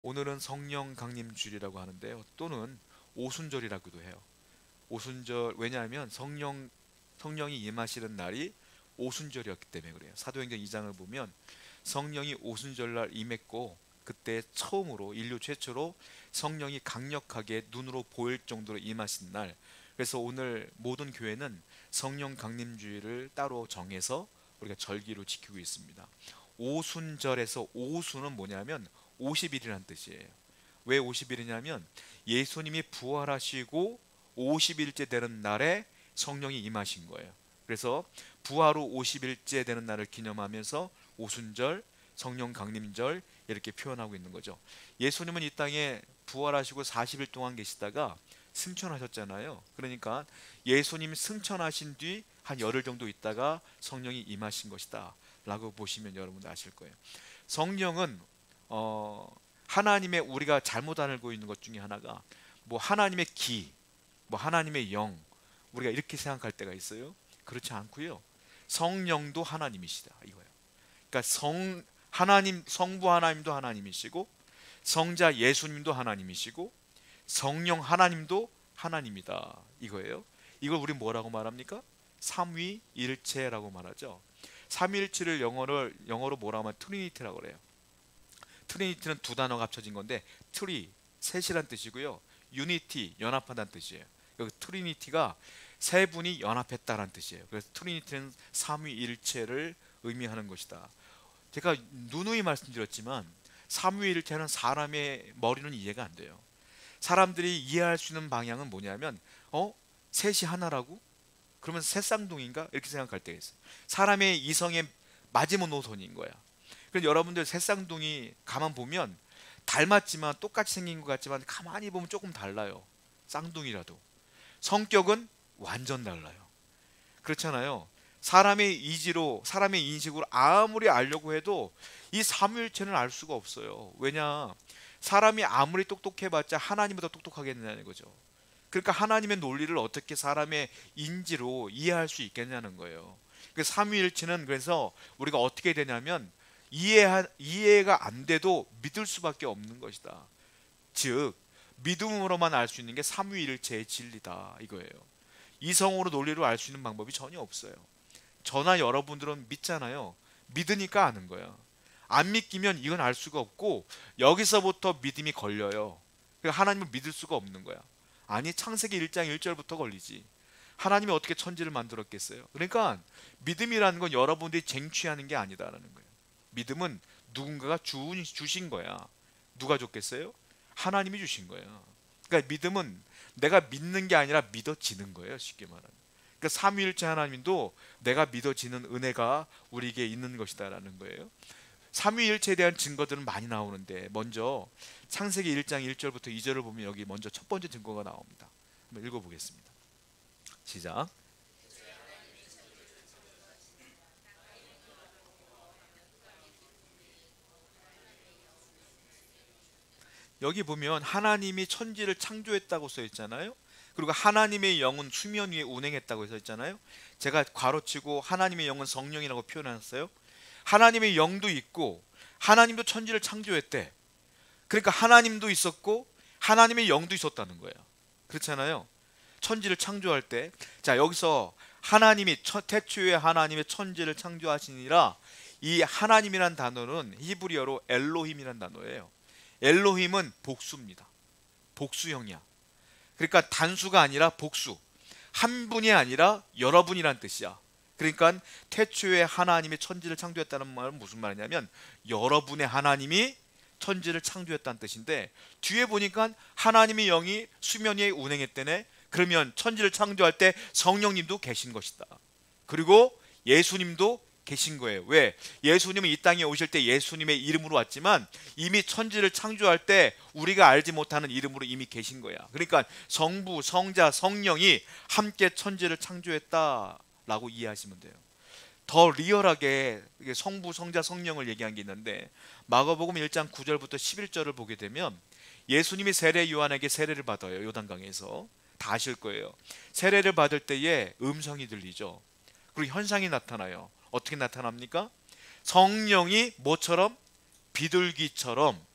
오늘은 성령 강림주일이라고 하는데요. 또는 오순절이라고도 해요. 오순절, 왜냐하면 성령이 임하시는 날이 오순절이었기 때문에 그래요. 사도행전 2장을 보면 성령이 오순절날 임했고, 그때 처음으로 인류 최초로 성령이 강력하게 눈으로 보일 정도로 임하신 날. 그래서 오늘 모든 교회는 성령 강림주일을 따로 정해서 우리가 절기로 지키고 있습니다. 오순절에서 오순은 뭐냐면 50일이라는 뜻이에요. 왜 50일이냐면 예수님이 부활하시고 50일째 되는 날에 성령이 임하신 거예요. 그래서 부활 후 50일째 되는 날을 기념하면서 오순절, 성령 강림절 이렇게 표현하고 있는 거죠. 예수님은 이 땅에 부활하시고 40일 동안 계시다가 승천하셨잖아요. 그러니까 예수님 승천하신 뒤 한 열흘 정도 있다가 성령이 임하신 것이다 라고 보시면 여러분들 아실 거예요. 성령은 하나님의, 우리가 잘못 알고 있는 것 중에 하나가 뭐 하나님의 기, 뭐 하나님의 영, 우리가 이렇게 생각할 때가 있어요. 그렇지 않고요. 성령도 하나님이시다 이거예요. 그러니까 하나님, 성부 하나님도 하나님이시고, 성자 예수님도 하나님이시고, 성령 하나님도 하나님이다 이거예요. 이걸 우리 뭐라고 말합니까? 삼위일체라고 말하죠. 삼위일체를 영어로 뭐라고 하면 트리니티라고 그래요. 트리니티는 두 단어가 합쳐진 건데, 트리 셋이란 뜻이고요, 유니티 연합하다는 뜻이에요. 여기 트리니티가 세 분이 연합했다라는 뜻이에요. 그래서 트리니티는 삼위일체를 의미하는 것이다. 제가 누누이 말씀드렸지만 삼위일체는 사람의 머리는 이해가 안 돼요. 사람들이 이해할 수 있는 방향은 뭐냐면, 셋이 하나라고? 그러면 새 쌍둥이인가? 이렇게 생각할 때가 있어요. 사람의 이성의 마지노선인 거야. 그래서 여러분들 새 쌍둥이 가만 보면 닮았지만, 똑같이 생긴 것 같지만 가만히 보면 조금 달라요. 쌍둥이라도. 성격은 완전 달라요. 그렇잖아요. 사람의 이지로, 사람의 인식으로 아무리 알려고 해도 이 삼위일체는 알 수가 없어요. 왜냐? 사람이 아무리 똑똑해봤자 하나님보다 똑똑하겠느냐는 거죠. 그러니까 하나님의 논리를 어떻게 사람의 인지로 이해할 수 있겠냐는 거예요. 그 삼위일체는 그래서 우리가 어떻게 되냐면 이해가 안 돼도 믿을 수밖에 없는 것이다. 즉 믿음으로만 알 수 있는 게 삼위일체의 진리다 이거예요. 이성으로 논리로 알 수 있는 방법이 전혀 없어요. 저나 여러분들은 믿잖아요. 믿으니까 아는 거야. 안 믿기면 이건 알 수가 없고, 여기서부터 믿음이 걸려요. 하나님을 믿을 수가 없는 거야. 아니, 창세기 1장 1절부터 걸리지. 하나님이 어떻게 천지를 만들었겠어요? 그러니까 믿음이라는 건 여러분들이 쟁취하는 게 아니다라는 거예요. 믿음은 누군가가 주신 거야. 누가 줬겠어요? 하나님이 주신 거야. 그러니까 믿음은 내가 믿는 게 아니라 믿어지는 거예요. 쉽게 말하면. 그러니까 삼위일체 하나님도 내가 믿어지는 은혜가 우리에게 있는 것이다라는 거예요. 삼위일체에 대한 증거들은 많이 나오는데, 먼저 창세기 1장 1절부터 2절을 보면 여기 먼저 첫 번째 증거가 나옵니다. 한번 읽어보겠습니다. 시작. 여기 보면 하나님이 천지를 창조했다고 써 있잖아요. 그리고 하나님의 영은 수면 위에 운행했다고 써 있잖아요. 제가 괄호치고 하나님의 영은 성령이라고 표현했어요. 하나님의 영도 있고 하나님도 천지를 창조했대. 그러니까 하나님도 있었고 하나님의 영도 있었다는 거예요. 그렇잖아요. 천지를 창조할 때, 자, 여기서 하나님이 태초에 하나님의 천지를 창조하시니라, 이 하나님이란 단어는 히브리어로 엘로힘이란 단어예요. 엘로힘은 복수입니다. 복수형이야. 그러니까 단수가 아니라 복수. 한 분이 아니라 여러분이란 뜻이야. 그러니까 태초에 하나님이 천지를 창조했다는 말은 무슨 말이냐면, 여러분의 하나님이 천지를 창조했다는 뜻인데, 뒤에 보니까 하나님의 영이 수면 위에 운행했다네. 그러면 천지를 창조할 때 성령님도 계신 것이다. 그리고 예수님도 계신 거예요. 왜? 예수님은 이 땅에 오실 때 예수님의 이름으로 왔지만 이미 천지를 창조할 때 우리가 알지 못하는 이름으로 이미 계신 거야. 그러니까 성부, 성자, 성령이 함께 천지를 창조했다라고 이해하시면 돼요. 더 리얼하게 성부, 성자, 성령을 얘기한 게 있는데, 마가복음 1장 9절부터 11절을 보게 되면 예수님이 세례 요한에게 세례를 받아요. 요단강에서. 다 아실 거예요. 세례를 받을 때에 음성이 들리죠. 그리고 현상이 나타나요. 어떻게 나타납니까? 성령이 뭐처럼? 비둘기처럼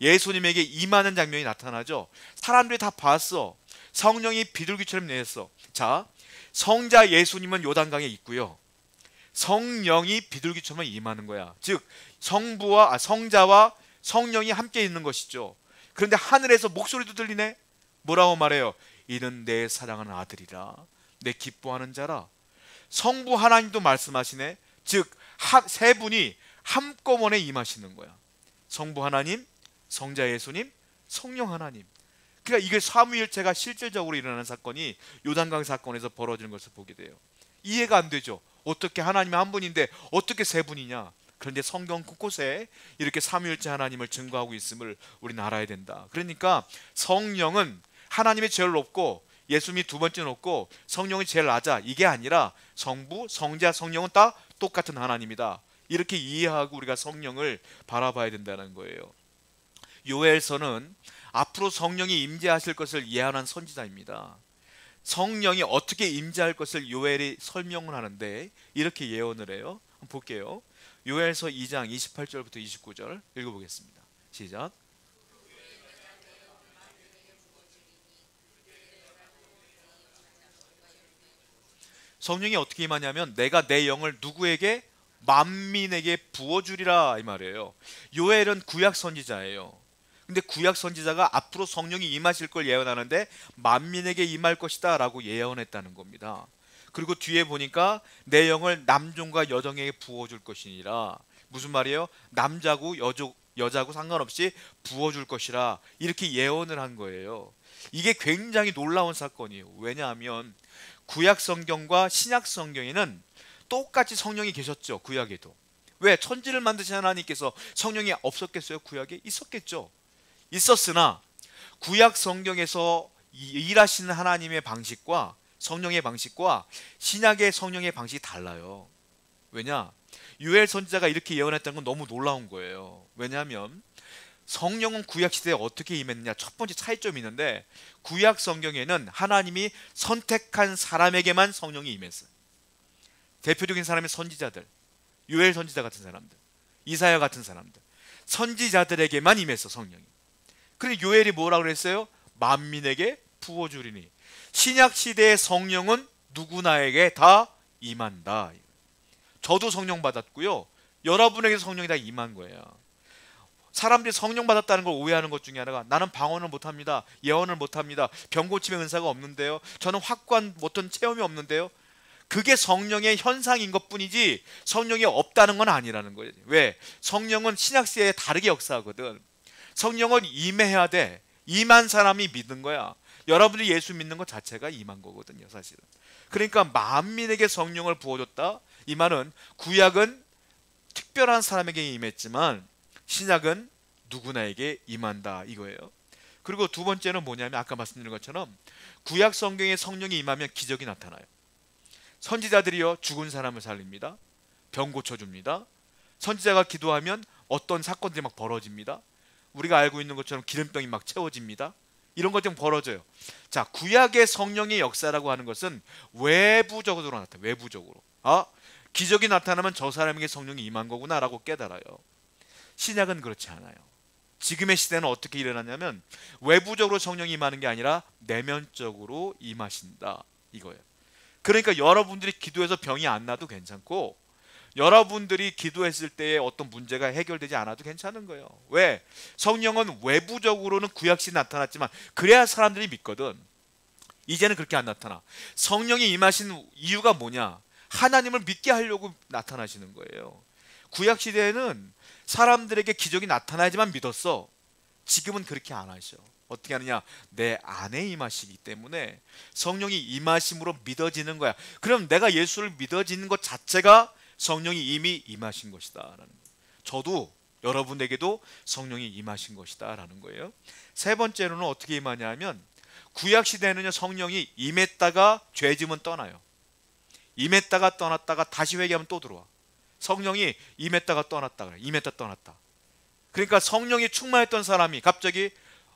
예수님에게 임하는 장면이 나타나죠. 사람들이 다 봤어. 성령이 비둘기처럼 내렸어. 자, 성자 예수님은 요단강에 있고요. 성령이 비둘기처럼 임하는 거야. 즉 성자와 성령이 함께 있는 것이죠. 그런데 하늘에서 목소리도 들리네. 뭐라고 말해요? 이는 내 사랑하는 아들이라, 내 기뻐하는 자라. 성부 하나님도 말씀하시네. 즉 세 분이 한꺼번에 임하시는 거야. 성부 하나님, 성자 예수님, 성령 하나님. 그러니까 이게 삼위일체가 실질적으로 일어나는 사건이 요단강 사건에서 벌어지는 것을 보게 돼요. 이해가 안 되죠. 어떻게 하나님이 한 분인데 어떻게 세 분이냐. 그런데 성경 곳곳에 이렇게 삼위일체 하나님을 증거하고 있음을 우리는 알아야 된다. 그러니까 성령은 하나님이 제일 높고 예수님이 두 번째 높고 성령이 제일 낮아, 이게 아니라 성부, 성자, 성령은 다 똑같은 하나님이다. 이렇게 이해하고 우리가 성령을 바라봐야 된다는 거예요. 요엘서는 앞으로 성령이 임재하실 것을 예언한 선지자입니다. 성령이 어떻게 임재할 것을 요엘이 설명을 하는데 이렇게 예언을 해요. 한번 볼게요. 요엘서 2장 28절부터 29절 읽어보겠습니다. 시작. 성령이 어떻게 임하냐면 내가 내 영을 누구에게? 만민에게 부어주리라, 이 말이에요. 요엘은 구약 선지자예요. 근데 구약 선지자가 앞으로 성령이 임하실 걸 예언하는데 만민에게 임할 것이다 라고 예언했다는 겁니다. 그리고 뒤에 보니까 내 영을 남종과 여종에게 부어줄 것이니라. 무슨 말이에요? 남자고 여자고 상관없이 부어줄 것이라, 이렇게 예언을 한 거예요. 이게 굉장히 놀라운 사건이에요. 왜냐하면 구약 성경과 신약 성경에는 똑같이 성령이 계셨죠. 구약에도. 왜? 천지를 만드신 하나님께서 성령이 없었겠어요? 구약에 있었겠죠. 있었으나 구약 성경에서 일하시는 하나님의 방식과 성령의 방식과 신약의 성령의 방식이 달라요. 왜냐? 요엘 선지자가 이렇게 예언했다는 건 너무 놀라운 거예요. 왜냐하면 성령은 구약 시대에 어떻게 임했느냐, 첫 번째 차이점이 있는데 구약 성경에는 하나님이 선택한 사람에게만 성령이 임했어요. 대표적인 사람이 선지자들, 요엘 선지자 같은 사람들, 이사야 같은 사람들, 선지자들에게만 임했어 성령이. 그런데 요엘이 뭐라고 그랬어요? 만민에게 부어주리니. 신약 시대의 성령은 누구나에게 다 임한다. 저도 성령 받았고요, 여러분에게 성령이 다 임한 거예요. 사람들이 성령 받았다는 걸 오해하는 것 중에 하나가 나는 방언을 못합니다, 예언을 못합니다, 병고침의 은사가 없는데요, 저는 확고한 어떤 체험이 없는데요. 그게 성령의 현상인 것뿐이지 성령이 없다는 건 아니라는 거예요. 왜? 성령은 신약시대에 다르게 역사하거든. 성령은 임해야 돼. 임한 사람이 믿는 거야. 여러분이 예수 믿는 것 자체가 임한 거거든요, 사실은. 그러니까 만민에게 성령을 부어줬다, 이 말은 구약은 특별한 사람에게 임했지만 신약은 누구나에게 임한다, 이거예요. 그리고 두 번째는 뭐냐면 아까 말씀드린 것처럼 구약 성경에 성령이 임하면 기적이 나타나요. 선지자들이요, 죽은 사람을 살립니다. 병 고쳐줍니다. 선지자가 기도하면 어떤 사건들이 막 벌어집니다. 우리가 알고 있는 것처럼 기름병이 막 채워집니다. 이런 것들이 벌어져요. 자, 구약의 성령의 역사라고 하는 것은 외부적으로 나타나요. 외부적으로. 기적이 나타나면 저 사람에게 성령이 임한 거구나 라고 깨달아요. 신약은 그렇지 않아요. 지금의 시대는 어떻게 일어나냐면 외부적으로 성령이 임하는 게 아니라 내면적으로 임하신다, 이거예요. 그러니까 여러분들이 기도해서 병이 안 나도 괜찮고 여러분들이 기도했을 때에 어떤 문제가 해결되지 않아도 괜찮은 거예요. 왜? 성령은 외부적으로는 구약시대에 나타났지만 그래야 사람들이 믿거든. 이제는 그렇게 안 나타나. 성령이 임하신 이유가 뭐냐? 하나님을 믿게 하려고 나타나시는 거예요. 구약시대에는 사람들에게 기적이 나타나야지만 믿었어. 지금은 그렇게 안 하셔. 어떻게 하느냐? 내 안에 임하시기 때문에 성령이 임하심으로 믿어지는 거야. 그럼 내가 예수를 믿어지는 것 자체가 성령이 이미 임하신 것이다 라는 거예요. 저도 여러분에게도 성령이 임하신 것이다 라는 거예요. 세 번째로는 어떻게 임하냐 하면 구약시대에는요, 성령이 임했다가 죄짐은 떠나요. 임했다가 떠났다가 다시 회개하면 또 들어와. 성령이 임했다가 떠났다가 임했다 떠났다. 그러니까 성령이 충만했던 사람이 갑자기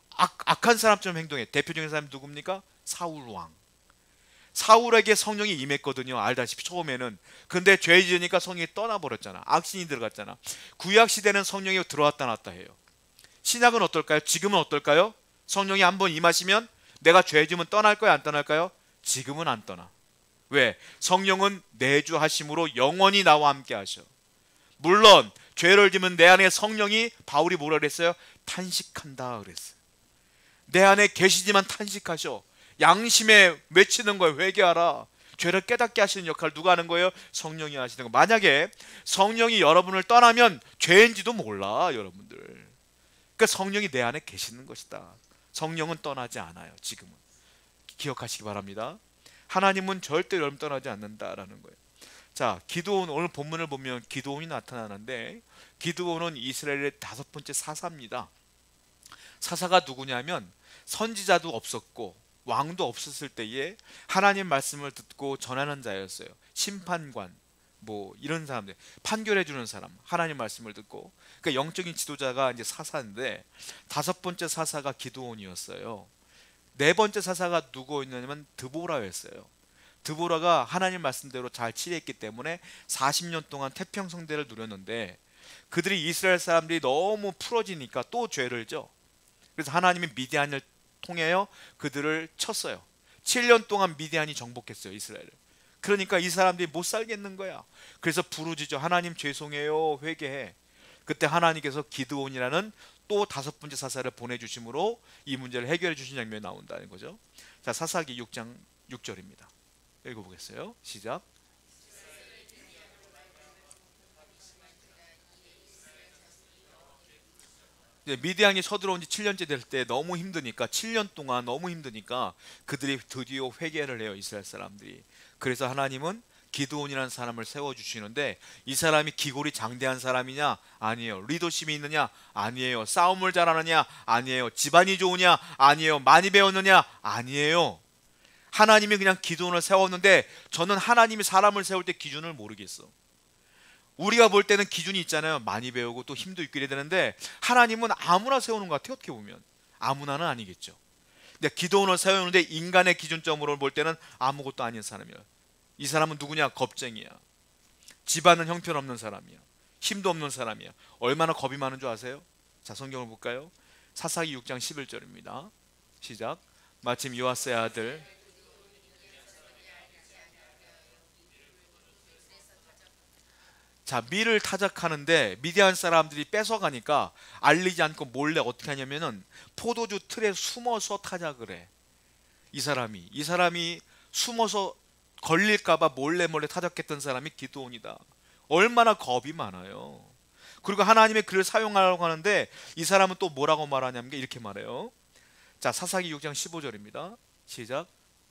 악한 사람처럼 행동해. 대표적인 사람이 누굽니까? 사울 왕. 사울에게 성령이 임했거든요, 알다시피 처음에는. 근데 죄 지으니까 성령이 떠나버렸잖아. 악신이 들어갔잖아. 구약시대는 성령이 들어왔다 놨다 해요. 신약은 어떨까요? 지금은 어떨까요? 성령이 한번 임하시면 내가 죄 지으면 떠날 거야, 안 떠날까요? 지금은 안 떠나. 왜? 성령은 내주하심으로 영원히 나와 함께 하셔. 물론 죄를 지면 내 안에 성령이, 바울이 뭐라 그랬어요? 탄식한다 그랬어요. 내 안에 계시지만 탄식하셔. 양심에 맺히는 거예요. 회개하라. 죄를 깨닫게 하시는 역할을 누가 하는 거예요? 성령이 하시는 거. 만약에 성령이 여러분을 떠나면 죄인지도 몰라, 여러분들. 그러니까 성령이 내 안에 계시는 것이다. 성령은 떠나지 않아요. 지금은 기억하시기 바랍니다. 하나님은 절대 여러분 떠나지 않는다라는 거예요. 자, 기드온, 오늘 본문을 보면 기드온이 나타나는데, 기드온은 이스라엘의 5번째 사사입니다. 사사가 누구냐면 선지자도 없었고 왕도 없었을 때에 하나님 말씀을 듣고 전하는 자였어요. 심판관, 뭐 이런 사람들, 판결해 주는 사람, 하나님 말씀을 듣고. 그러니까 영적인 지도자가 이제 사사인데, 5번째 사사가 기드온이었어요. 4번째 사사가 누구였냐면 드보라였어요. 드보라가 하나님 말씀대로 잘 치리했기 때문에 40년 동안 태평성대를 누렸는데, 그들이 이스라엘 사람들이 너무 풀어지니까 또 죄를 져. 그래서 하나님이 미디안을 통하여 그들을 쳤어요. 7년 동안 미디안이 정복했어요, 이스라엘을. 그러니까 이 사람들이 못 살겠는 거야. 그래서 부르짖어. 하나님 죄송해요, 회개해. 그때 하나님께서 기드온이라는 또 5번째 사사를 보내주심으로 이 문제를 해결해 주신 장면이 나온다는 거죠. 자, 사사기 6장 6절입니다. 읽어보겠어요. 시작. 미디안이 쳐들어온 지 7년째 될 때 너무 힘드니까, 7년 동안 너무 힘드니까 그들이 드디어 회개를 해요, 이스라엘 사람들이. 그래서 하나님은 기드온이라는 사람을 세워주시는데, 이 사람이 기골이 장대한 사람이냐? 아니에요. 리더십이 있느냐? 아니에요. 싸움을 잘하느냐? 아니에요. 집안이 좋으냐? 아니에요. 많이 배웠느냐? 아니에요. 하나님이 그냥 기드온을 세웠는데, 저는 하나님이 사람을 세울 때 기준을 모르겠어. 우리가 볼 때는 기준이 있잖아요. 많이 배우고 또 힘도 있고 이래야 되는데, 하나님은 아무나 세우는 것 같아요. 어떻게 보면 아무나는 아니겠죠. 근데 기드온을 세우는데 인간의 기준점으로 볼 때는 아무것도 아닌 사람이야. 이 사람은 누구냐? 겁쟁이야. 집안은 형편없는 사람이야. 힘도 없는 사람이야. 얼마나 겁이 많은 줄 아세요? 자, 성경을 볼까요? 사사기 6장 11절입니다. 시작. 마침 요아스의 아들, 자, 밀을 타작하는데 미디안 사람들이 뺏어가니까 알리지 않고 몰래 어떻게 하냐면은 포도주 틀에 숨어서 타작을 해. 이 사람이 숨어서 걸릴까봐 몰래 타작했던 사람이 기드온이다. 얼마나 겁이 많아요. 그리고 하나님의 그를 사용하려고 하는데, 이 사람은 또 뭐라고 말하냐면 이렇게 말해요. 자, 사사기 6장 15절입니다. 시작.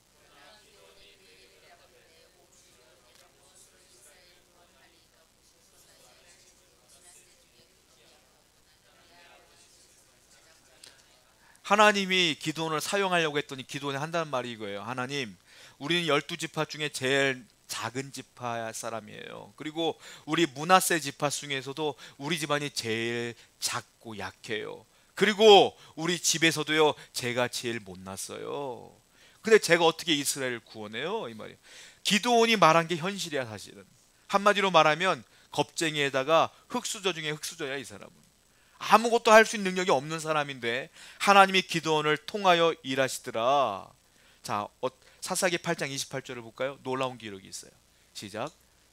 하나님이 기드온을 사용하려고 했더니 기드온이 한다는 말이 이거예요. 하나님, 우리는 12지파 중에 제일 작은 지파 사람이에요. 그리고 우리 므낫세 지파 중에서도 우리 집안이 제일 작고 약해요. 그리고 우리 집에서도요, 제가 제일 못났어요. 근데 제가 어떻게 이스라엘을 구원해요? 이 말이에요. 기드온이 말한 게 현실이야, 사실은. 한마디로 말하면 겁쟁이에다가 흙수저 중에 흙수저야, 이 사람은. 아무것도 할 수 있는 능력이 없는 사람인데 하나님이 기드온을 통하여 일하시더라. 자, 사사기 8장 28절을 볼까요? 놀라운 기록이 있어요. 시작.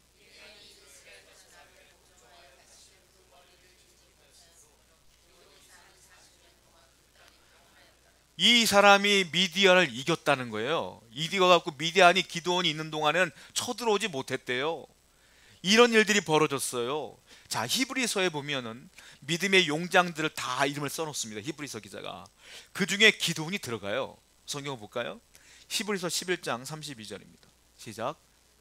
이 사람이 미디안을 이겼다는 거예요. 이겨갖고 미디안이 기드온이 있는 동안은 쳐들어오지 못했대요. 이런 일들이 벌어졌어요. 자, 히브리서에 보면은 믿음의 용장들을 다 이름을 써놓습니다. 히브리서 기자가. 그 중에 기드온이 들어가요. 성경 볼까요? 히브리서 11장 32절입니다. 시작.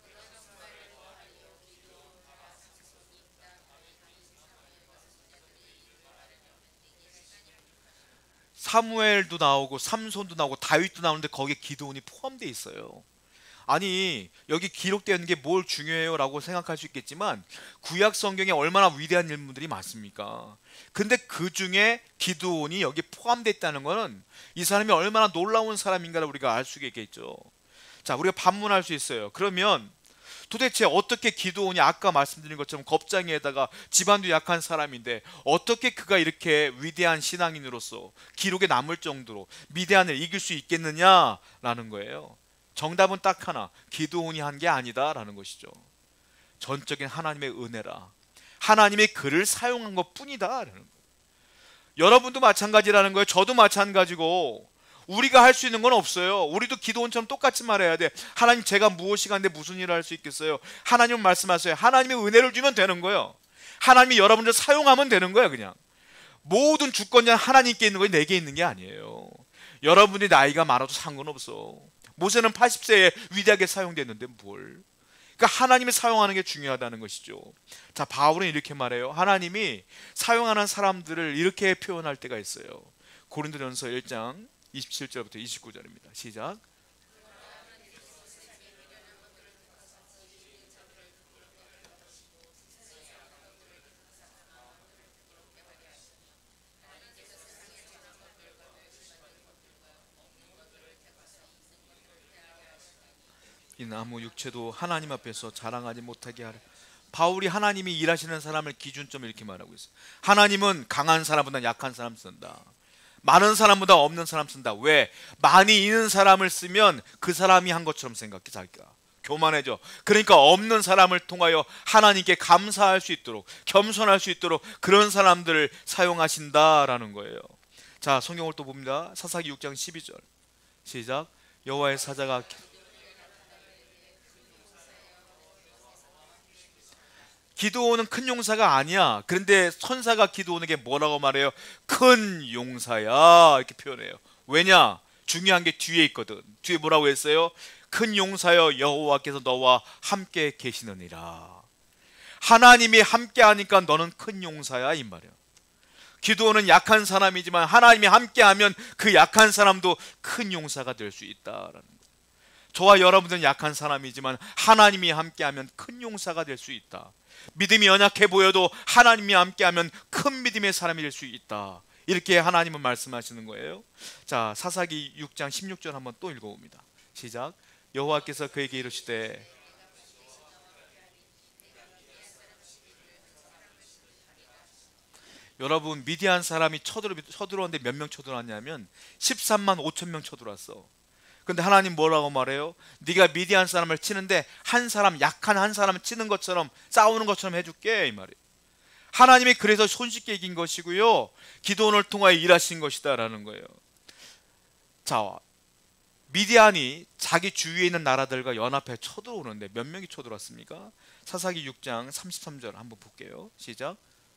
사무엘도 나오고 삼손도 나오고 다윗도 나오는데 거기에 기드온이 포함되어 있어요. 아니, 여기 기록되어 있는 게 뭘 중요해요? 라고 생각할 수 있겠지만 구약 성경에 얼마나 위대한 인물들이 많습니까? 근데 그 중에 기드온이 여기 포함되어 있다는 것은 이 사람이 얼마나 놀라운 사람인가를 우리가 알 수 있겠죠. 자, 우리가 반문할 수 있어요. 그러면 도대체 어떻게 기드온이 아까 말씀드린 것처럼 겁쟁이에다가 집안도 약한 사람인데 어떻게 그가 이렇게 위대한 신앙인으로서 기록에 남을 정도로 미디안을 이길 수 있겠느냐라는 거예요. 정답은 딱 하나, 기드온이 한 게 아니다라는 것이죠. 전적인 하나님의 은혜라, 하나님의 그를 사용한 것 뿐이다라는 거예요. 여러분도 마찬가지라는 거예요. 저도 마찬가지고 우리가 할 수 있는 건 없어요. 우리도 기도원처럼 똑같이 말해야 돼. 하나님, 제가 무엇이 간데 무슨 일을 할 수 있겠어요? 하나님은 말씀하세요. 하나님의 은혜를 주면 되는 거예요. 하나님이 여러분들 사용하면 되는 거예요. 그냥 모든 주권자는 하나님께 있는 거예요. 내게 있는 게 아니에요. 여러분이 나이가 많아도 상관없어. 모세는 80세에 위대하게 사용됐는데 뭘. 그러니까 하나님이 사용하는 게 중요하다는 것이죠. 자, 바울은 이렇게 말해요. 하나님이 사용하는 사람들을 이렇게 표현할 때가 있어요. 고린도전서 1장 27절부터 29절입니다. 시작. 이 나무 육체도 하나님 앞에서 자랑하지 못하게 하라. 바울이 하나님이 일하시는 사람을 기준점 이렇게 말하고 있어요. 하나님은 강한 사람보다 약한 사람 쓴다. 많은 사람보다 없는 사람 쓴다. 왜? 많이 있는 사람을 쓰면 그 사람이 한 것처럼 생각해. 자기가 교만해져. 그러니까 없는 사람을 통하여 하나님께 감사할 수 있도록, 겸손할 수 있도록 그런 사람들을 사용하신다라는 거예요. 자, 성경을 또 봅니다. 사사기 6장 12절 시작. 여호와의 사자가 기드온은 큰 용사가 아니야. 그런데 선사가 기드온에게 뭐라고 말해요? 큰 용사야 이렇게 표현해요. 왜냐? 중요한 게 뒤에 있거든. 뒤에 뭐라고 했어요? 큰 용사여, 여호와께서 너와 함께 계시느니라. 하나님이 함께 하니까 너는 큰 용사야 이 말이야. 기드온은 약한 사람이지만 하나님이 함께하면 그 약한 사람도 큰 용사가 될 수 있다라는 거예요. 저와 여러분들은 약한 사람이지만 하나님이 함께하면 큰 용사가 될 수 있다. 믿음이 연약해 보여도 하나님이 함께하면 큰 믿음의 사람이 될 수 있다. 이렇게 하나님은 말씀하시는 거예요. 자, 사사기 6장 16절 한번 또 읽어봅니다. 시작. 여호와께서 그에게 이르시되 여러분, 미디안 사람이 쳐들어왔는데 몇 명 쳐들어왔냐면 13만 5천 명 쳐들어왔어. 근데 하나님 뭐라고 말해요? 네가 미디안 사람을 치는데 한 사람, 약한 한 사람을 치는 것처럼, 싸우는 것처럼 해줄게 이 말이에요. 하나님이 그래서 손쉽게 이긴 것이고요, 기도원을 통하여 일하신 것이다 라는 거예요. 자, 미디안이 자기 주위에 있는 나라들과 연합해 쳐들어오는데 몇 명이 쳐들어왔습니까? 사사기 6장 33절 한번 볼게요. 시작.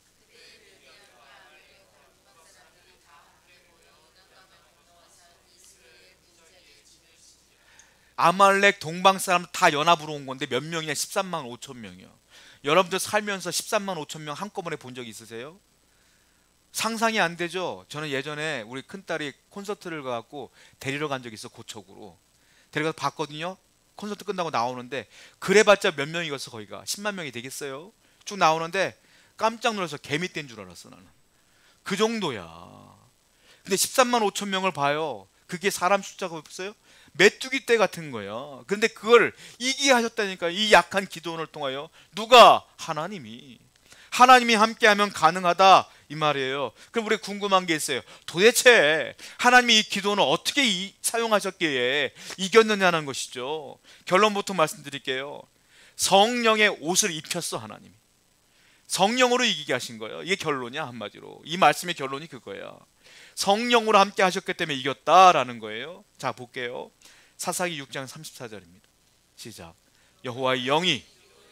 아말렉 동방 사람 다 연합으로 온 건데 몇 명이냐? 13만 5천 명이요. 여러분들 살면서 13만 5천 명 한꺼번에 본 적 있으세요? 상상이 안 되죠. 저는 예전에 우리 큰딸이 콘서트를 가갖고 데리러 간 적이 있어. 고척으로 데려가서 봤거든요. 콘서트 끝나고 나오는데 그래봤자 몇 명이겠어. 거기가 10만 명이 되겠어요. 쭉 나오는데 깜짝 놀라서 개미 떼인 줄 알았어. 나는 그 정도야. 근데 13만 5천 명을 봐요. 그게 사람 숫자가 없어요? 메뚜기 떼 같은 거예요. 그런데 그걸 이기게 하셨다니까. 이 약한 기도원을 통하여. 누가? 하나님이 함께하면 가능하다 이 말이에요. 그럼 우리 궁금한 게 있어요. 도대체 하나님이 이 기도원을 어떻게 사용하셨기에 이겼느냐는 것이죠. 결론부터 말씀드릴게요. 성령의 옷을 입혔어. 하나님이 성령으로 이기게 하신 거예요. 이게 결론이야. 한마디로 이 말씀의 결론이 그거예요. 성령으로 함께 하셨기 때문에 이겼다라는 거예요. 자, 볼게요. 사사기 6장 34절입니다. 시작. 여호와의 영이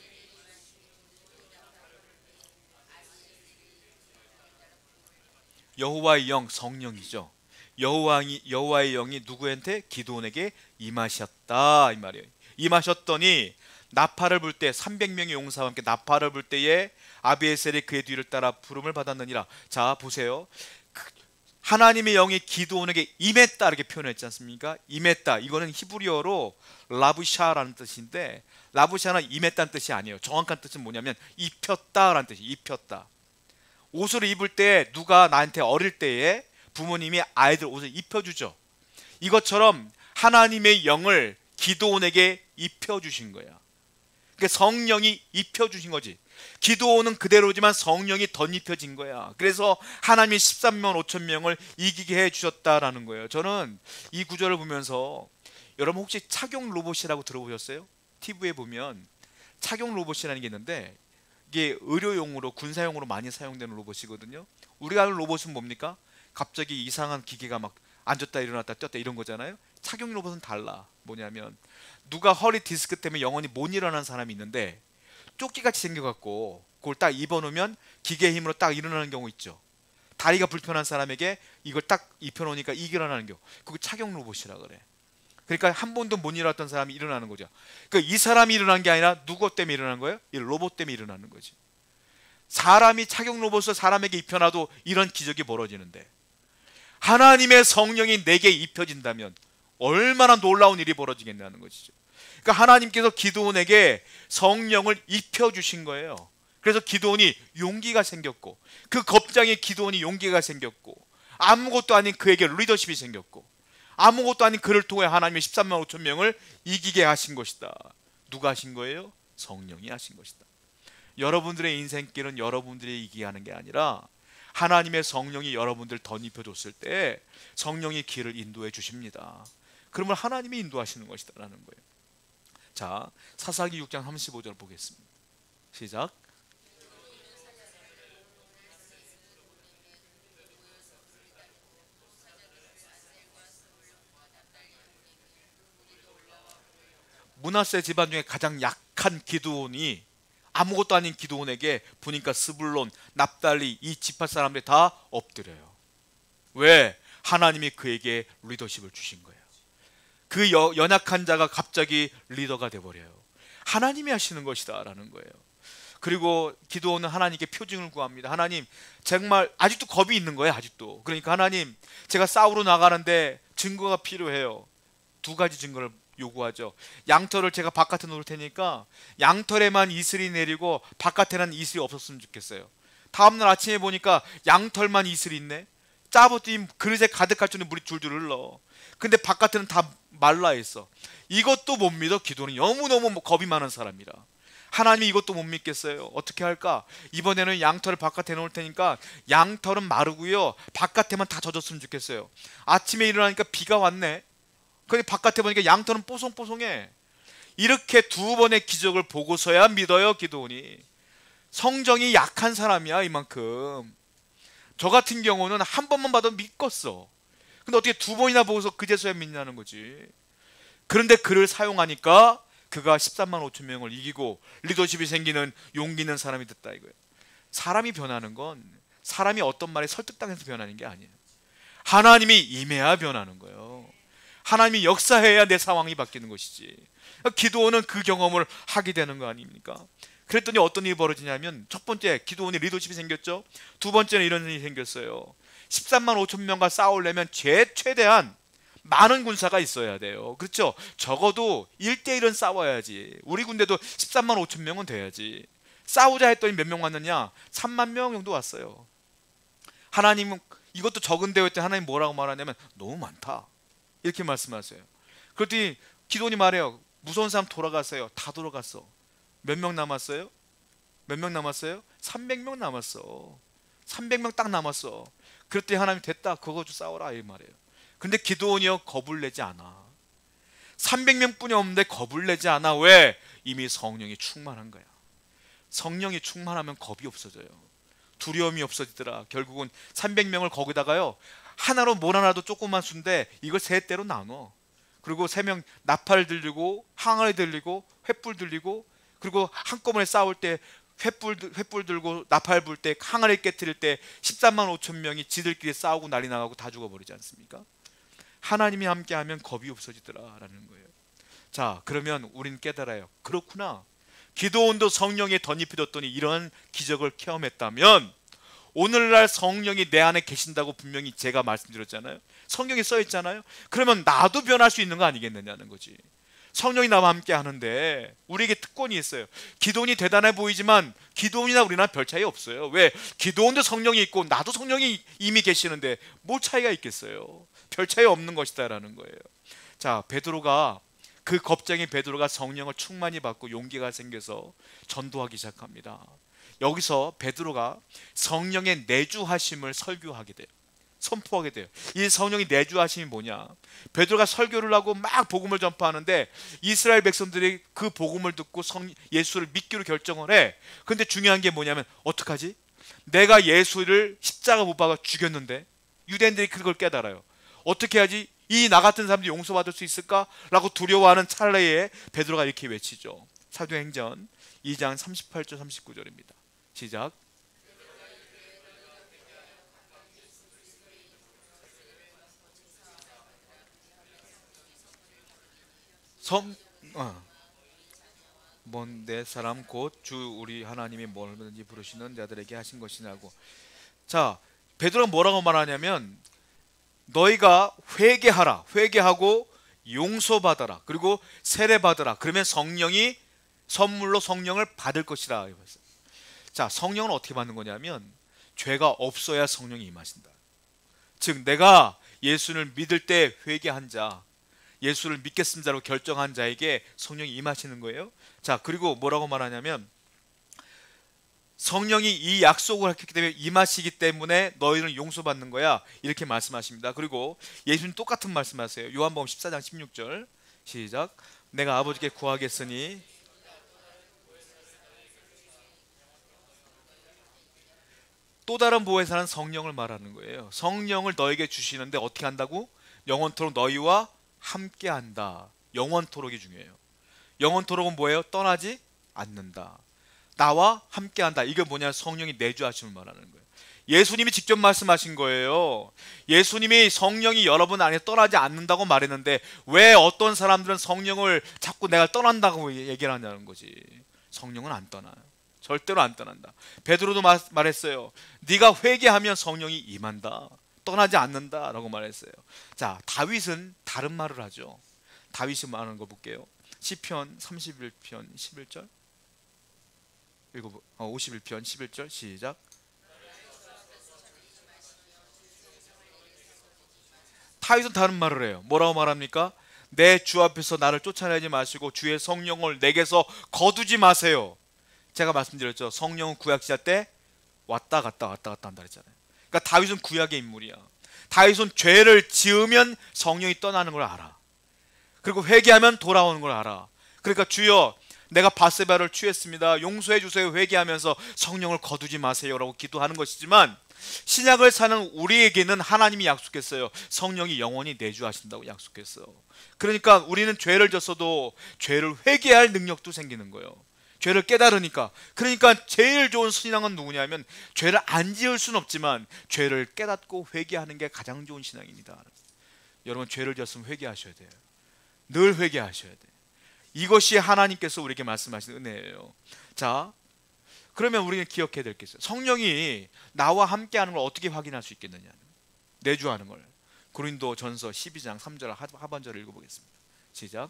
여호와의 영, 성령이죠. 여호와의 영이 누구한테? 기드온에게 임하셨다 이 말이에요. 임하셨더니 나팔을 불 때 300명의 용사와 함께 나팔을 불 때에 아비에셀이 그의 뒤를 따라 부름을 받았느니라. 자, 보세요. 하나님의 영이 기드온에게 임했다 이렇게 표현했지 않습니까? 임했다, 이거는 히브리어로 라부샤라는 뜻인데, 라부샤는 임했다는 뜻이 아니에요. 정확한 뜻은 뭐냐면 입혔다라는 뜻이에요. 입혔다. 옷을 입을 때 누가 나한테 어릴 때에 부모님이 아이들 옷을 입혀주죠. 이것처럼 하나님의 영을 기드온에게 입혀주신 거야. 그러니까 성령이 입혀주신 거지. 기도원은 그대로지만 성령이 덧입혀진 거야. 그래서 하나님이 13만 5천 명을 이기게 해주셨다라는 거예요. 저는 이 구절을 보면서, 여러분 혹시 착용 로봇이라고 들어보셨어요? TV에 보면 착용 로봇이라는 게 있는데, 이게 의료용으로, 군사용으로 많이 사용되는 로봇이거든요. 우리가 아는 로봇은 뭡니까? 갑자기 이상한 기계가 막 앉았다 일어났다 뛰었다 이런 거잖아요. 착용 로봇은 달라. 뭐냐면, 누가 허리 디스크 때문에 영원히 못 일어나는 사람이 있는데 조끼같이 생겨갖고 그걸 딱 입어놓으면 기계의 힘으로 딱 일어나는 경우 있죠. 다리가 불편한 사람에게 이걸 딱 입혀놓으니까 일어나는 경우, 그거 착용 로봇이라 그래. 그러니까 한 번도 못 일어났던 사람이 일어나는 거죠. 그러니까 이 사람이 일어난 게 아니라 누구 때문에 일어난 거예요? 이 로봇 때문에 일어나는 거지. 사람이 착용 로봇을 사람에게 입혀놔도 이런 기적이 벌어지는데, 하나님의 성령이 내게 입혀진다면 얼마나 놀라운 일이 벌어지겠냐는 것이죠. 그러니까 하나님께서 기드온에게 성령을 입혀주신 거예요. 그래서 기드온이 용기가 생겼고, 그 겁장에 기드온이 용기가 생겼고, 아무것도 아닌 그에게 리더십이 생겼고, 아무것도 아닌 그를 통해 하나님의 13만 5천 명을 이기게 하신 것이다. 누가 하신 거예요? 성령이 하신 것이다. 여러분들의 인생길은 여러분들이 이기게 하는 게 아니라 하나님의 성령이 여러분들 덧입혀줬을 때 성령이 길을 인도해 주십니다. 그러면 하나님이 인도하시는 것이다 라는 거예요. 자, 사사기 6장 35절 보겠습니다. 시작. 므낫세 집안 중에 가장 약한 기드온이, 아무것도 아닌 기드온에게 보니까 스불론, 납달리 이 지파 사람들이 다 엎드려요. 왜? 하나님이 그에게 리더십을 주신 거예요. 그 연약한 자가 갑자기 리더가 돼버려요. 하나님이 하시는 것이다 라는 거예요. 그리고 기드온은 하나님께 표징을 구합니다. 하나님, 정말 아직도 겁이 있는 거예요. 아직도. 그러니까 하나님, 제가 싸우러 나가는데 증거가 필요해요. 두 가지 증거를 요구하죠. 양털을 제가 바깥에 놓을 테니까 양털에만 이슬이 내리고 바깥에는 이슬이 없었으면 좋겠어요. 다음날 아침에 보니까 양털만 이슬이 있네. 짜부띠 그릇에 가득할 줄은 물이 줄줄 흘러. 근데 바깥에는 다 말라 있어. 이것도 못 믿어. 기도는 너무너무 겁이 많은 사람이라. 하나님이 이것도 못 믿겠어요. 어떻게 할까? 이번에는 양털을 바깥에 놓을 테니까 양털은 마르고요, 바깥에만 다 젖었으면 좋겠어요. 아침에 일어나니까 비가 왔네. 근데 바깥에 보니까 양털은 뽀송뽀송해. 이렇게 두 번의 기적을 보고서야 믿어요. 기도원이 성정이 약한 사람이야. 이만큼. 저 같은 경우는 한 번만 봐도 믿겠어. 근데 어떻게 두 번이나 보고서 그제서야 믿냐는 거지. 그런데 그를 사용하니까 그가 13만 5천 명을 이기고 리더십이 생기는 용기 있는 사람이 됐다 이거예요. 사람이 변하는 건 사람이 어떤 말에 설득당해서 변하는 게 아니에요. 하나님이 임해야 변하는 거예요. 하나님이 역사해야 내 상황이 바뀌는 것이지. 기도원은 그 경험을 하게 되는 거 아닙니까? 그랬더니 어떤 일이 벌어지냐면, 첫 번째 기도원이 리더십이 생겼죠. 두 번째는 이런 일이 생겼어요. 13만 5천 명과 싸우려면 최대한 많은 군사가 있어야 돼요. 그렇죠? 적어도 1대1은 싸워야지. 우리 군대도 13만 5천 명은 돼야지. 싸우자 했더니 몇 명 왔느냐? 3만 명 정도 왔어요. 하나님은 이것도 적은 대회 때 하나님 뭐라고 말하냐면 너무 많다 이렇게 말씀하세요. 그랬더니 기도원이 말해요. 무서운 사람 돌아가세요. 다 돌아갔어. 몇 명 남았어요? 몇 명 남았어요? 300명 남았어. 300명 딱 남았어. 그랬더니 하나님 됐다. 그거 좀 싸워라 이 말이에요. 근데 기도원이요 겁을 내지 않아. 300명뿐이 없는데 겁을 내지 않아. 왜? 이미 성령이 충만한 거야. 성령이 충만하면 겁이 없어져요. 두려움이 없어지더라. 결국은 300명을 거기다가요 하나로 몰아놔도 조그만 수인데 이걸 세 대로 나눠. 그리고 3명 나팔 들리고 항아리 들리고 횃불 들리고, 그리고 한꺼번에 싸울 때 횃불 들고 나팔 불 때 항아리 깨트릴 때 13만 5천 명이 지들끼리 싸우고 난리 나가고 다 죽어버리지 않습니까? 하나님이 함께하면 겁이 없어지더라라는 거예요. 자, 그러면 우리는 깨달아요. 그렇구나. 기도원도 성령에 덧입혀졌더니 이런 기적을 체험했다면 오늘날 성령이 내 안에 계신다고 분명히 제가 말씀드렸잖아요. 성경에 써 있잖아요. 그러면 나도 변할 수 있는 거 아니겠느냐는 거지. 성령이 나와 함께 하는데 우리에게 특권이 있어요. 기도원이 대단해 보이지만 기도원이나 우리나 별 차이 없어요. 왜? 기도원도 성령이 있고 나도 성령이 이미 계시는데 뭘 차이가 있겠어요. 별 차이 없는 것이다 라는 거예요. 자, 베드로가 그 겁쟁이 베드로가 성령을 충만히 받고 용기가 생겨서 전도하기 시작합니다. 여기서 베드로가 성령의 내주하심을 설교하게 돼요. 선포하게 돼요. 이 성령이 내주하심이 뭐냐? 베드로가 설교를 하고 막 복음을 전파하는데 이스라엘 백성들이 그 복음을 듣고 예수를 믿기로 결정을 해. 근데 중요한 게 뭐냐면 어떡하지? 내가 예수를 십자가 못 박아 죽였는데 유대인들이 그걸 깨달아요. 어떻게 하지? 이 나 같은 사람들이 용서받을 수 있을까? 라고 두려워하는 찰나에 베드로가 이렇게 외치죠. 사도행전 2장 38절 39절입니다. 시작. 내 사람 곧 주 우리 하나님이 뭐든지 부르시는 자들에게 하신 것이냐고. 자, 베드로가 뭐라고 말하냐면 너희가 회개하라, 회개하고 용서받아라, 그리고 세례받아라. 그러면 성령이 선물로 성령을 받을 것이라. 자, 성령은 어떻게 받는 거냐면 죄가 없어야 성령이 임하신다. 즉 내가 예수를 믿을 때 회개한 자, 예수를 믿겠습니다라고 결정한 자에게 성령이 임하시는 거예요. 자, 그리고 뭐라고 말하냐면 성령이 이 약속을 했기 때문에 임하시기 때문에 너희는 용서받는 거야, 이렇게 말씀하십니다. 그리고 예수님 똑같은 말씀하세요. 요한복음 14장 16절 시작. 내가 아버지께 구하겠으니 또 다른 보혜사는 성령을 말하는 거예요. 성령을 너에게 주시는데 어떻게 한다고? 영원토록 너희와 함께 한다. 영원토록이 중요해요. 영원토록은 뭐예요? 떠나지 않는다. 나와 함께 한다. 이게 뭐냐? 성령이 내주하심을 말하는 거예요. 예수님이 직접 말씀하신 거예요. 예수님이 성령이 여러분 안에 떠나지 않는다고 말했는데 왜 어떤 사람들은 성령을 자꾸 내가 떠난다고 얘기를 하냐는 거지. 성령은 안 떠나요. 절대로 안 떠난다. 베드로도 말했어요. 네가 회개하면 성령이 임한다. 떠나지 않는다 라고 말했어요. 자, 다윗은 다른 말을 하죠. 다윗이 말하는 거 볼게요. 시편 31편 11절 51편 11절 시작. 다윗은 다른 말을 해요. 뭐라고 말합니까? 내 주 앞에서 나를 쫓아내지 마시고 주의 성령을 내게서 거두지 마세요. 제가 말씀드렸죠. 성령은 구약 시대 때 왔다 갔다 한다 그랬잖아요. 그러니까 다윗은 구약의 인물이야. 다윗은 죄를 지으면 성령이 떠나는 걸 알아. 그리고 회개하면 돌아오는 걸 알아. 그러니까 주여 내가 바세바를 취했습니다. 용서해 주세요. 회개하면서 성령을 거두지 마세요 라고 기도하는 것이지만 신약을 사는 우리에게는 하나님이 약속했어요. 성령이 영원히 내주하신다고 약속했어. 그러니까 우리는 죄를 졌어도 죄를 회개할 능력도 생기는 거예요. 죄를 깨달으니까. 그러니까 제일 좋은 신앙은 누구냐면 죄를 안 지을 수는 없지만 죄를 깨닫고 회개하는 게 가장 좋은 신앙입니다. 여러분 죄를 졌으면 회개하셔야 돼요. 늘 회개하셔야 돼요. 이것이 하나님께서 우리에게 말씀하신 은혜예요. 자, 그러면 우리는 기억해야 될 게 있어요. 성령이 나와 함께하는 걸 어떻게 확인할 수 있겠느냐? 내주하는 걸. 고린도전서 12장 3절 하반절을 읽어보겠습니다. 시작.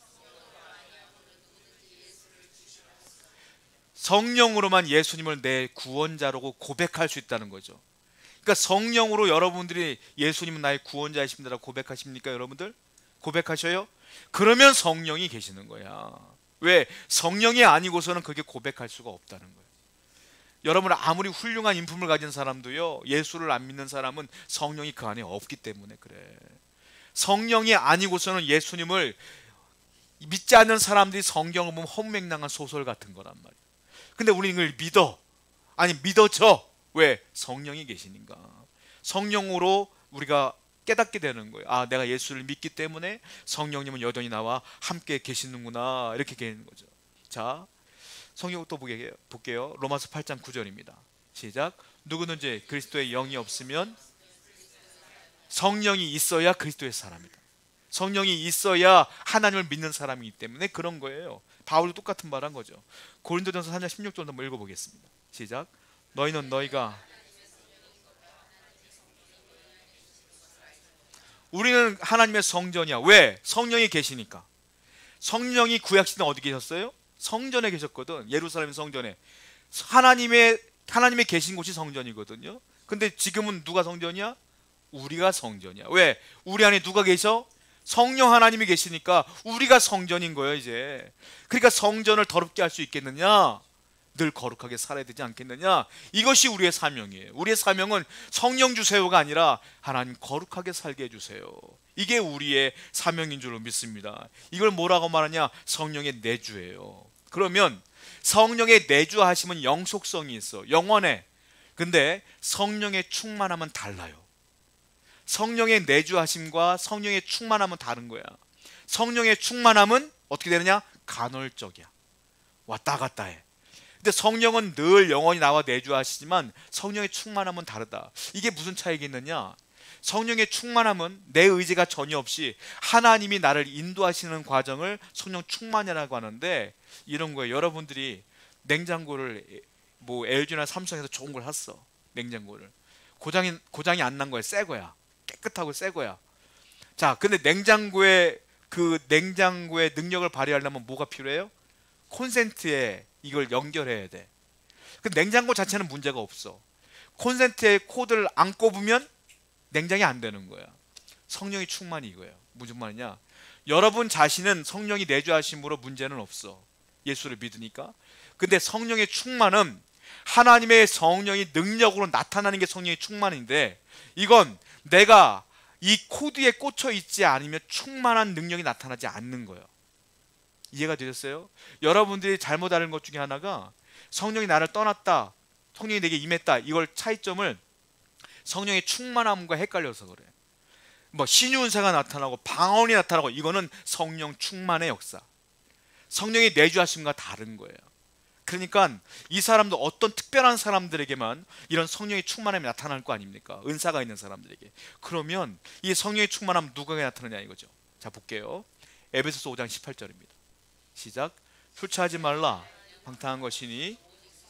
성령으로만 예수님을 내 구원자라고 고백할 수 있다는 거죠. 그러니까 성령으로 여러분들이 예수님은 나의 구원자이십니다라고 고백하십니까? 여러분들? 고백하셔요? 그러면 성령이 계시는 거야. 왜? 성령이 아니고서는 그게 고백할 수가 없다는 거예요. 여러분 아무리 훌륭한 인품을 가진 사람도요, 예수를 안 믿는 사람은 성령이 그 안에 없기 때문에 그래. 성령이 아니고서는 예수님을 믿지 않는 사람들이 성경을 보면 헛맹랑한 소설 같은 거란 말이에요. 근데 우리는 이걸 믿어. 아니 믿어져. 왜? 성령이 계시니까. 성령으로 우리가 깨닫게 되는 거예요. 아, 내가 예수를 믿기 때문에 성령님은 여전히 나와 함께 계시는구나, 이렇게 되는 거죠. 자, 성경 또 볼게요. 로마서 8장 9절입니다. 시작. 누구든지 그리스도의 영이 없으면 성령이 있어야 그리스도의 사람이다. 성령이 있어야 하나님을 믿는 사람이기 때문에 그런 거예요. 바울도 똑같은 말 한 거죠. 고린도전서 4장 16절 한번 읽어보겠습니다. 시작. 너희는 너희가 우리는 하나님의 성전이야. 왜? 성령이 계시니까. 성령이 구약시대 어디 계셨어요? 성전에 계셨거든. 예루살렘 성전에. 하나님의 계신 곳이 성전이거든요. 근데 지금은 누가 성전이야? 우리가 성전이야. 왜? 우리 안에 누가 계셔? 성령 하나님이 계시니까 우리가 성전인 거예요 이제. 그러니까 성전을 더럽게 할 수 있겠느냐? 늘 거룩하게 살아야 되지 않겠느냐? 이것이 우리의 사명이에요. 우리의 사명은 성령 주세요가 아니라 하나님 거룩하게 살게 해주세요. 이게 우리의 사명인 줄로 믿습니다. 이걸 뭐라고 말하냐? 성령의 내주예요. 그러면 성령의 내주하심은 영속성이 있어, 영원해. 근데 성령의 충만함은 달라요. 성령의 내주하심과 성령의 충만함은 다른 거야. 성령의 충만함은 어떻게 되느냐? 간헐적이야. 왔다 갔다 해. 근데 성령은 늘 영원히 나와 내주하시지만 성령의 충만함은 다르다. 이게 무슨 차이겠느냐? 성령의 충만함은 내 의지가 전혀 없이 하나님이 나를 인도하시는 과정을 성령 충만이라고 하는데, 이런 거예요. 여러분들이 냉장고를 뭐 LG나 삼성에서 좋은 걸 샀어. 냉장고를 고장이 안 난 거야. 새 거야. 깨끗하고 새 거야. 자, 근데 냉장고의 능력을 발휘하려면 뭐가 필요해요? 콘센트에 이걸 연결해야 돼. 그 냉장고 자체는 문제가 없어. 콘센트에 코드를 안 꼽으면 냉장이 안 되는 거야. 성령의 충만이 이거예요. 무슨 말이냐? 여러분 자신은 성령이 내주하심으로 문제는 없어. 예수를 믿으니까. 근데 성령의 충만은 하나님의 성령이 능력으로 나타나는 게 성령의 충만인데, 이건 내가 이 코드에 꽂혀 있지 않으면 충만한 능력이 나타나지 않는 거예요. 이해가 되셨어요? 여러분들이 잘못 아는 것 중에 하나가 성령이 나를 떠났다, 성령이 내게 임했다, 이걸 차이점을 성령의 충만함과 헷갈려서 그래. 뭐 신유은사가 나타나고 방언이 나타나고, 이거는 성령 충만의 역사, 성령이 내주하심과 다른 거예요. 그러니까 이 사람도 어떤 특별한 사람들에게만 이런 성령의 충만함이 나타날 거 아닙니까? 은사가 있는 사람들에게. 그러면 이 성령의 충만함 누구에게 나타나냐 이거죠. 자, 볼게요. 에베소서 5장 18절입니다. 시작. 술 취하지 말라, 방탕한 것이니.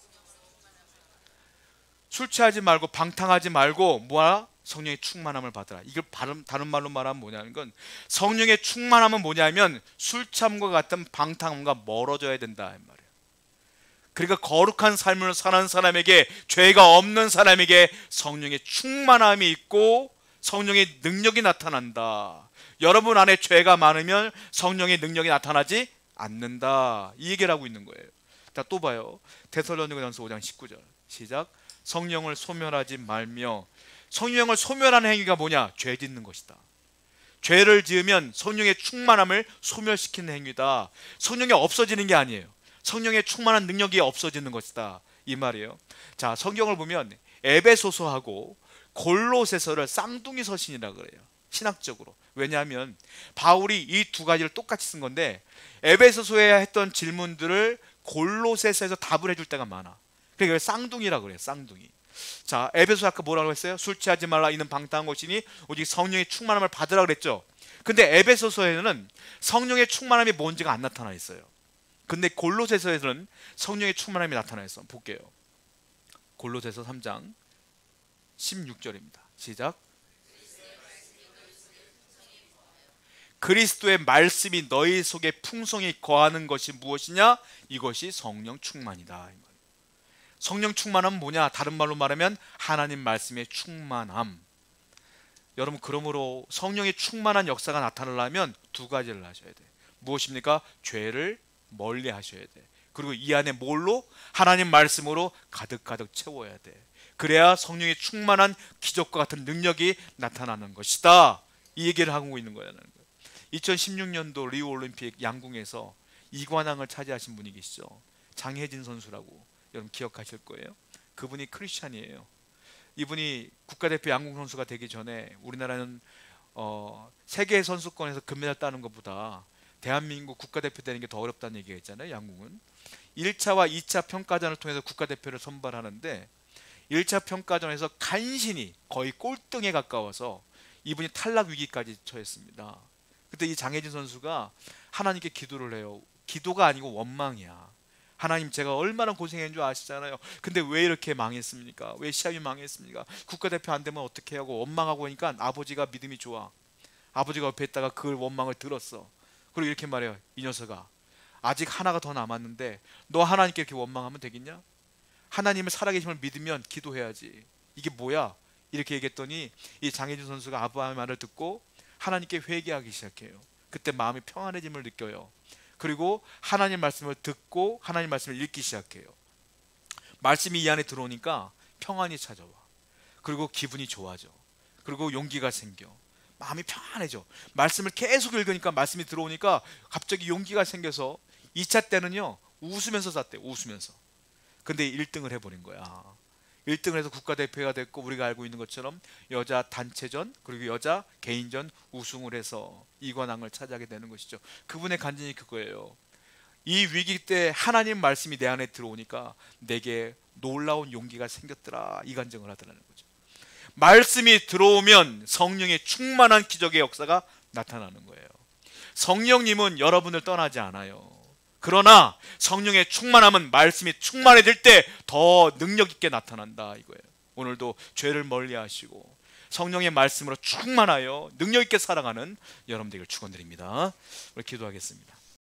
술 취하지 말고 방탕하지 말고 뭐하라? 성령의 충만함을 받으라. 이걸 다른 말로 말하면 뭐냐면, 건 성령의 충만함은 뭐냐면 술 취함과 같은 방탕함과 멀어져야 된다 이 말이에요. 그러니까 거룩한 삶을 사는 사람에게, 죄가 없는 사람에게 성령의 충만함이 있고 성령의 능력이 나타난다. 여러분 안에 죄가 많으면 성령의 능력이 나타나지 않는다, 이 얘기를 하고 있는 거예요. 자, 또 봐요. 데살로니가전서 5장 19절 시작. 성령을 소멸하지 말며. 성령을 소멸하는 행위가 뭐냐? 죄 짓는 것이다. 죄를 지으면 성령의 충만함을 소멸시키는 행위다. 성령이 없어지는 게 아니에요. 성령의 충만한 능력이 없어지는 것이다, 이 말이에요. 자, 성경을 보면 에베소서하고 골로새서를 쌍둥이 서신이라 그래요, 신학적으로. 왜냐하면 바울이 이 두 가지를 똑같이 쓴 건데, 에베소서에 했던 질문들을 골로새서에서 답을 해줄 때가 많아. 그러니까 쌍둥이라 그래요, 쌍둥이. 자, 에베소 아까 뭐라고 했어요? 술 취하지 말라, 이는 방탕한 것이니 오직 성령의 충만함을 받으라 그랬죠. 근데 에베소서에는 성령의 충만함이 뭔지가 안 나타나 있어요. 근데 골로새서에서는 성령의 충만함이 나타나 있어. 볼게요. 골로새서 3장 16절입니다. 시작. 그리스도의 말씀이 너희 속에 풍성히 거하는 것이 무엇이냐? 이것이 성령 충만이다. 성령 충만함은 뭐냐? 다른 말로 말하면 하나님 말씀의 충만함. 여러분, 그러므로 성령의 충만한 역사가 나타나려면 두 가지를 하셔야 돼. 무엇입니까? 죄를 멀리 하셔야 돼. 그리고 이 안에 뭘로? 하나님 말씀으로 가득가득 채워야 돼. 그래야 성령의 충만한 기적과 같은 능력이 나타나는 것이다, 이 얘기를 하고 있는 거예요. 2016년도 리우 올림픽 양궁에서 2관왕을 차지하신 분이 계시죠. 장혜진 선수라고, 여러분 기억하실 거예요. 그분이 크리스찬이에요. 이분이 국가대표 양궁 선수가 되기 전에 우리나라는 세계 선수권에서 금메달 따는 것보다 대한민국 국가대표 되는 게 더 어렵다는 얘기가 있잖아요. 양궁은 1차와 2차 평가전을 통해서 국가대표를 선발하는데, 1차 평가전에서 간신히 거의 꼴등에 가까워서 이분이 탈락 위기까지 처했습니다. 그때 이 장혜진 선수가 하나님께 기도를 해요. 기도가 아니고 원망이야. 하나님, 제가 얼마나 고생한 줄 아시잖아요. 근데 왜 이렇게 망했습니까? 왜 시합이 망했습니까? 국가대표 안 되면 어떻게 하고, 원망하고 하니까 아버지가 믿음이 좋아. 아버지가 옆에 있다가 그 원망을 들었어. 그리고 이렇게 말해요. 이 녀석아, 아직 하나가 더 남았는데 너 하나님께 이렇게 원망하면 되겠냐? 하나님을 살아계심을 믿으면 기도해야지. 이게 뭐야? 이렇게 얘기했더니 이 장혜진 선수가 아버지의 말을 듣고 하나님께 회개하기 시작해요. 그때 마음이 평안해짐을 느껴요. 그리고 하나님 말씀을 듣고 하나님 말씀을 읽기 시작해요. 말씀이 이 안에 들어오니까 평안이 찾아와. 그리고 기분이 좋아져. 그리고 용기가 생겨. 마음이 평안해져. 말씀을 계속 읽으니까, 말씀이 들어오니까 갑자기 용기가 생겨서 2차 때는요 웃으면서 샀대요. 웃으면서. 근데 1등을 해버린 거야. 1등을 해서 국가대표가 됐고, 우리가 알고 있는 것처럼 여자 단체전 그리고 여자 개인전 우승을 해서 이관왕을 차지하게 되는 것이죠. 그분의 간증이 그거예요. 이 위기 때 하나님 말씀이 내 안에 들어오니까 내게 놀라운 용기가 생겼더라, 이 간증을 하더라는 거죠. 말씀이 들어오면 성령의 충만한 기적의 역사가 나타나는 거예요. 성령님은 여러분을 떠나지 않아요. 그러나 성령의 충만함은 말씀이 충만해질 때 더 능력 있게 나타난다, 이거예요. 오늘도 죄를 멀리 하시고 성령의 말씀으로 충만하여 능력 있게 살아가는 여러분 되기를 축원드립니다. 우리 기도하겠습니다.